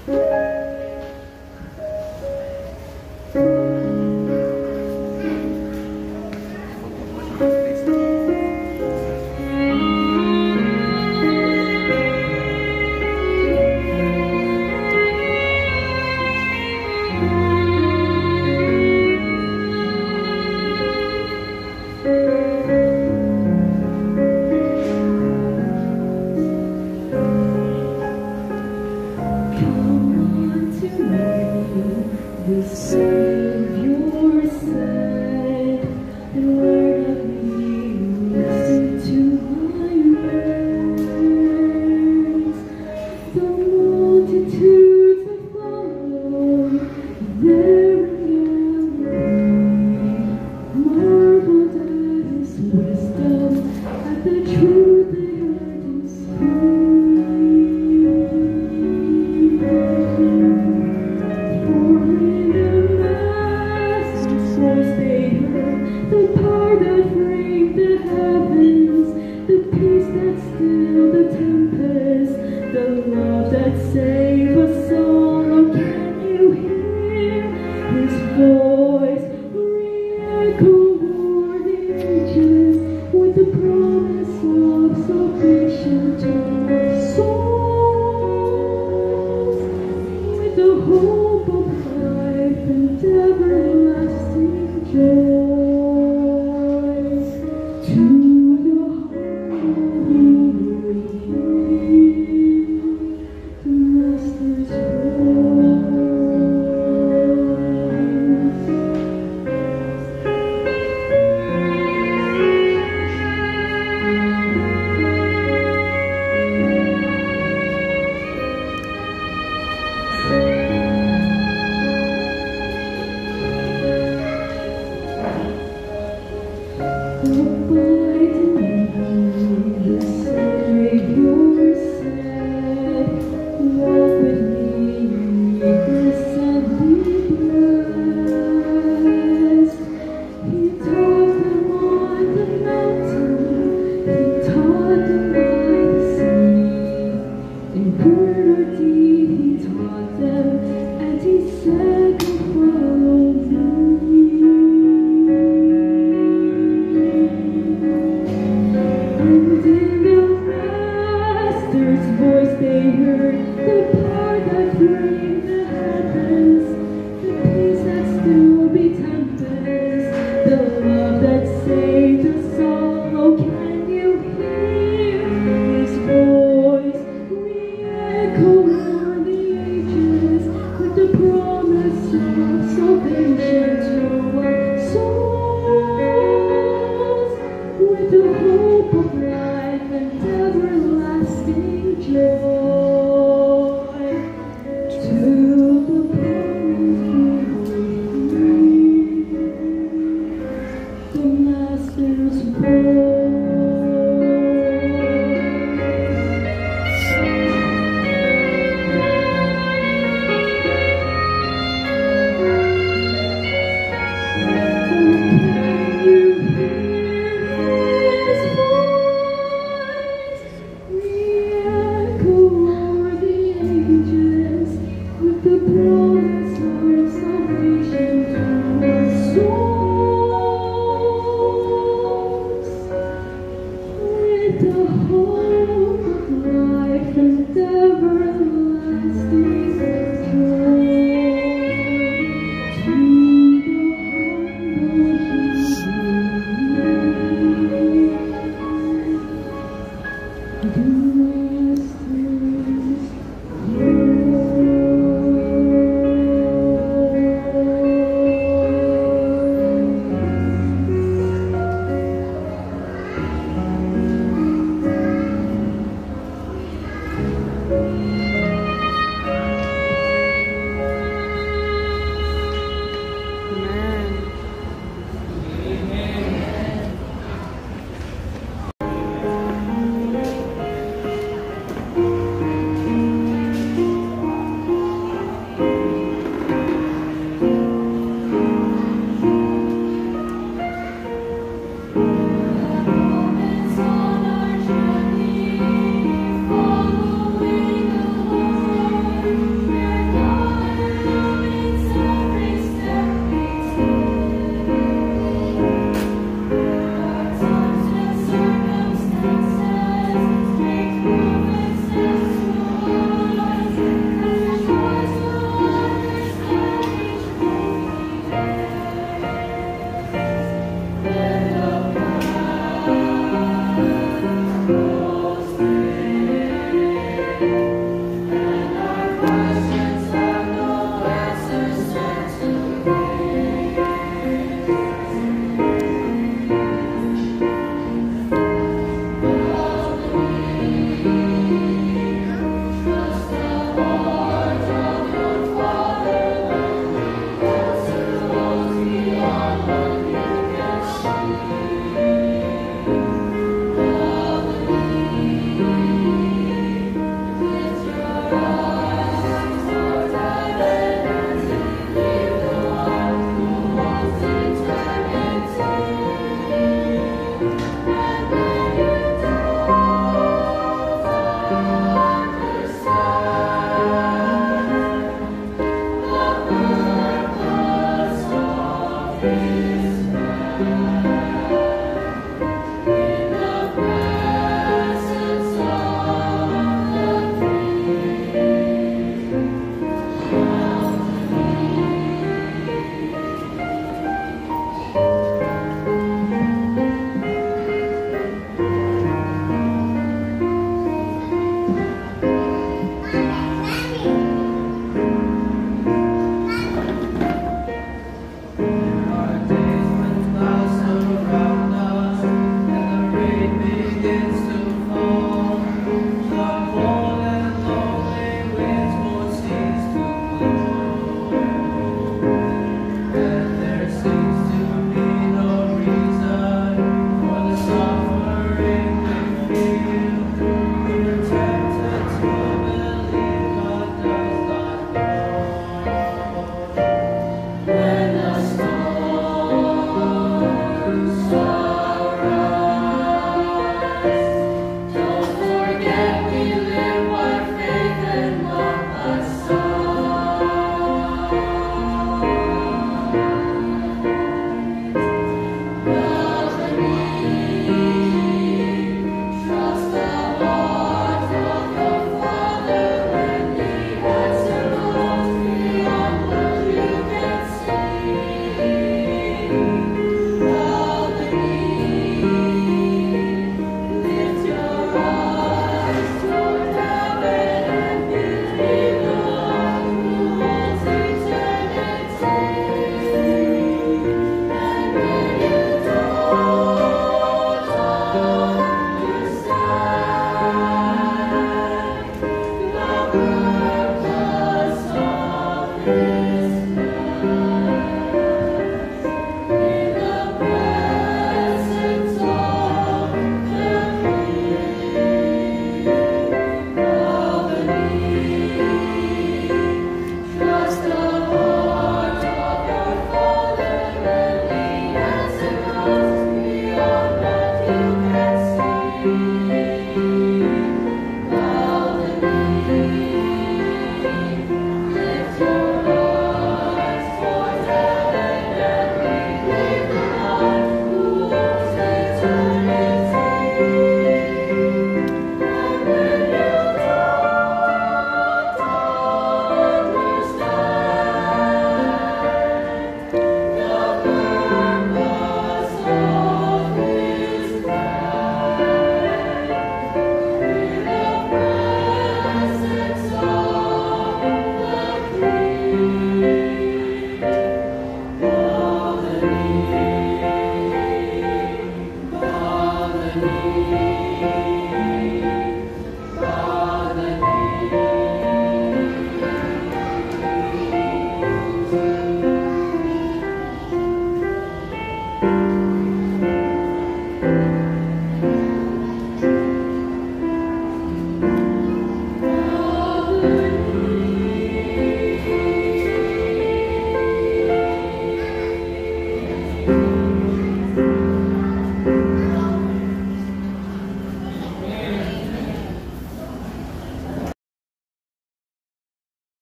The Savior said, and learn of me, listen to my words. The multitudes that follow their reality marveled at his wisdom, at the truth they learned in school. The power that framed the heavens, the peace that stilled the tempest, the love that saved us all. Oh, can you hear his voice re-echo o'er the ages with the promise of salvation to our souls, with the hope of life and everlasting joy? Voice they heard, the power that framed the heavens, the peace that still be tempest, the love that saved us all. Oh, can you hear his voice re-echo on the ages with the promise of salvation to our souls, with the hope of life and everlasting joy, to the promised the Master's voice. The promise of salvation to our souls, with the hope of life and everlasting joy, to the humble.